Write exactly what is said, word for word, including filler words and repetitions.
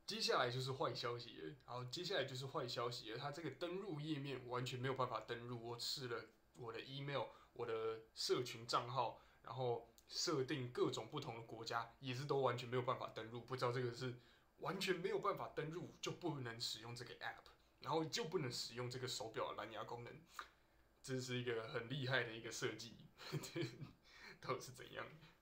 接下来就是坏消息了，好，接下来就是坏消息了。它这个登录页面完全没有办法登录，我试了我的 email、我的社群账号，然后设定各种不同的国家，也是都完全没有办法登录。不知道这个是完全没有办法登录，就不能使用这个 app，然后就不能使用这个手表的蓝牙功能。这是一个很厉害的一个设计，到底是怎样？